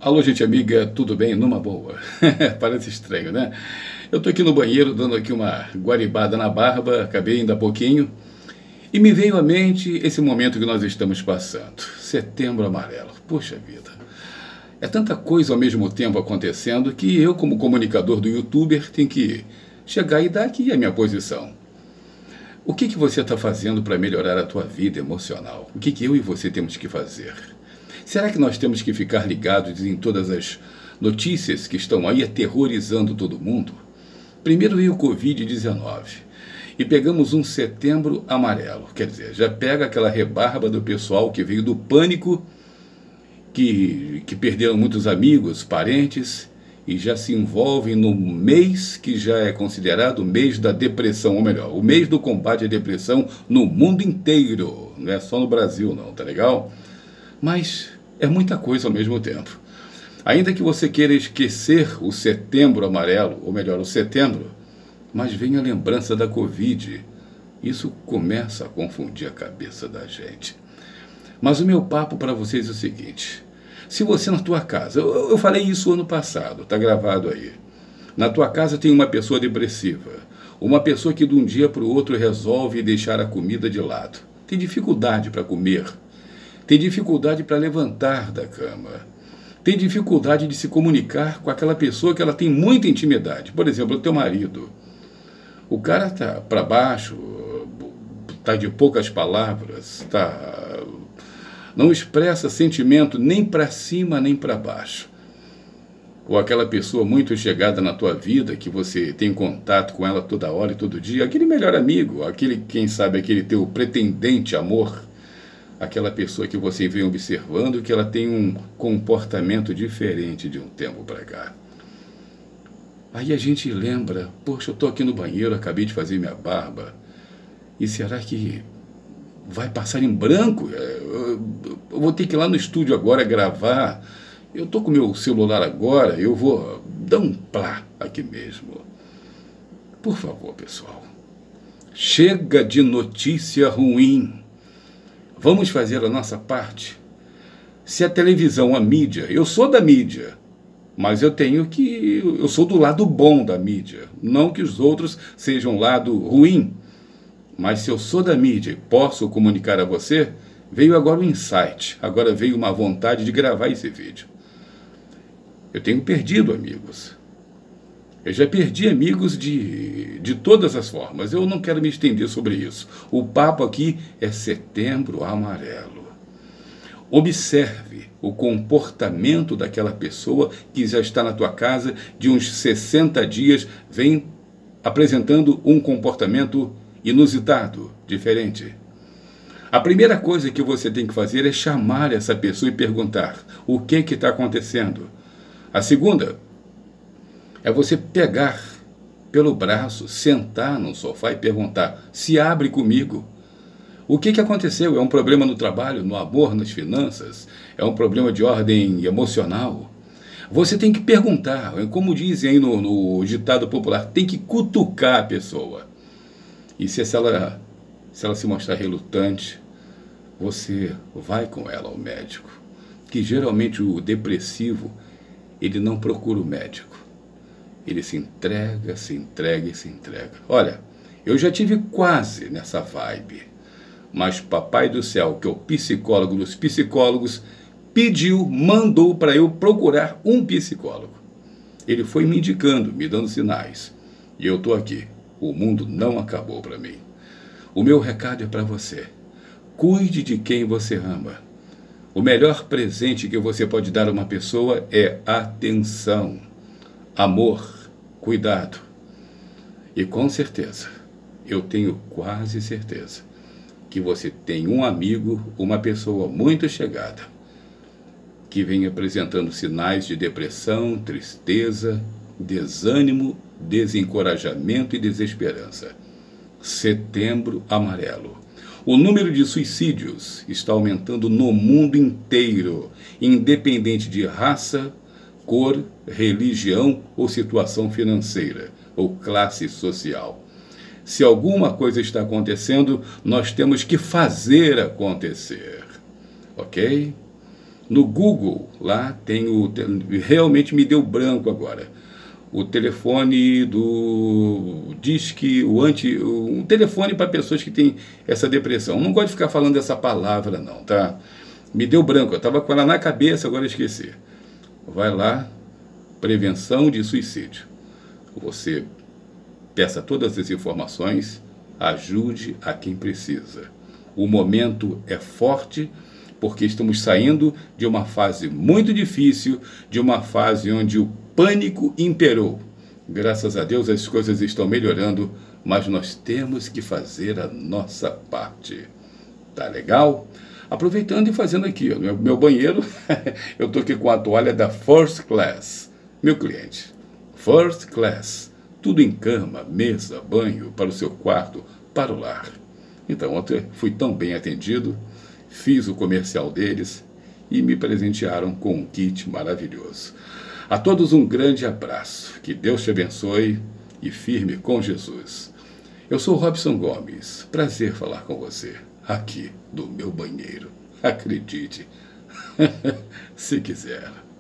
Alô, gente amiga, tudo bem? Numa boa. Parece estranho, né? Eu tô aqui no banheiro dando aqui uma guaribada na barba, acabei ainda há pouquinho, e me veio à mente esse momento que nós estamos passando. Setembro Amarelo. Poxa vida. É tanta coisa ao mesmo tempo acontecendo que eu, como comunicador do YouTuber, tenho que chegar e dar aqui a minha posição. O que você está fazendo para melhorar a tua vida emocional? O que eu e você temos que fazer? Será que nós temos que ficar ligados em todas as notícias que estão aí aterrorizando todo mundo? Primeiro veio o Covid-19 e pegamos um setembro amarelo. Quer dizer, já pega aquela rebarba do pessoal que veio do pânico, que perderam muitos amigos, parentes, e já se envolvem no mês que já é considerado o mês da depressão, ou melhor, o mês do combate à depressão no mundo inteiro. Não é só no Brasil não, tá legal? Mas é muita coisa ao mesmo tempo. Ainda que você queira esquecer o setembro amarelo, ou melhor, o setembro, mas vem a lembrança da Covid. Isso começa a confundir a cabeça da gente. Mas o meu papo para vocês é o seguinte: se você na tua casa, eu falei isso ano passado, está gravado aí, na tua casa tem uma pessoa depressiva, uma pessoa que de um dia para o outro resolve deixar a comida de lado, tem dificuldade para comer, tem dificuldade para levantar da cama, tem dificuldade de se comunicar com aquela pessoa que ela tem muita intimidade. Por exemplo, o teu marido. O cara está para baixo, está de poucas palavras, não expressa sentimento nem para cima nem para baixo. Ou aquela pessoa muito chegada na tua vida, que você tem contato com ela toda hora e todo dia, aquele melhor amigo, aquele, quem sabe, aquele teu pretendente amor, aquela pessoa que você vem observando que ela tem um comportamento diferente de um tempo para cá. Aí a gente lembra, poxa, eu estou aqui no banheiro, acabei de fazer minha barba, e será que vai passar em branco? Eu vou ter que ir lá no estúdio agora gravar, eu estou com o meu celular agora, eu vou dar um plá aqui mesmo. Por favor, pessoal, chega de notícia ruim. Vamos fazer a nossa parte. Se a televisão, a mídia, eu sou da mídia, mas eu sou do lado bom da mídia, não que os outros sejam lado ruim. Mas se eu sou da mídia e posso comunicar a você, veio agora um insight, agora veio uma vontade de gravar esse vídeo. Eu tenho perdido amigos. Eu já perdi amigos de todas as formas. Eu não quero me estender sobre isso. O papo aqui é Setembro Amarelo. Observe o comportamento daquela pessoa que já está na tua casa de uns 60 dias, vem apresentando um comportamento inusitado, diferente. A primeira coisa que você tem que fazer é chamar essa pessoa e perguntar o que está acontecendo. A segunda é você pegar pelo braço, sentar no sofá e perguntar: se abre comigo. O que aconteceu? É um problema no trabalho, no amor, nas finanças? É um problema de ordem emocional? Você tem que perguntar, como dizem aí no ditado popular, tem que cutucar a pessoa. E se ela se mostrar relutante, você vai com ela ao médico. Que geralmente o depressivo, ele não procura o médico. Ele se entrega, se entrega e se entrega. Olha, eu já tive quase nessa vibe, mas Papai do Céu, que é o psicólogo dos psicólogos, mandou para eu procurar um psicólogo. Ele foi me indicando, me dando sinais. E eu estou aqui. O mundo não acabou para mim. O meu recado é para você. Cuide de quem você ama. O melhor presente que você pode dar a uma pessoa é atenção, amor, cuidado. E com certeza, eu tenho quase certeza, que você tem um amigo, uma pessoa muito chegada, que vem apresentando sinais de depressão, tristeza, desânimo, desencorajamento e desesperança. Setembro Amarelo. O número de suicídios está aumentando no mundo inteiro, independente de raça, cor, religião ou situação financeira ou classe social. Se alguma coisa está acontecendo, nós temos que fazer acontecer. Ok? No Google, lá tem realmente me deu branco agora. O telefone do Disque, um telefone para pessoas que têm essa depressão. Não gosto de ficar falando essa palavra não, tá? Me deu branco, eu estava com ela na cabeça, agora esqueci. Vai lá, prevenção de suicídio. Você peça todas as informações, ajude a quem precisa. O momento é forte, porque estamos saindo de uma fase muito difícil, de uma fase onde o pânico imperou. Graças a Deus as coisas estão melhorando, mas nós temos que fazer a nossa parte. Tá legal? Aproveitando e fazendo aqui, ó, meu banheiro, eu estou aqui com a toalha da First Class. Meu cliente, First Class, tudo em cama, mesa, banho, para o seu quarto, para o lar. Então ontem fui tão bem atendido, fiz o comercial deles e me presentearam com um kit maravilhoso. A todos um grande abraço, que Deus te abençoe e firme com Jesus. Eu sou Robson Gomes, prazer falar com você, aqui do meu banheiro. Acredite, se quiser.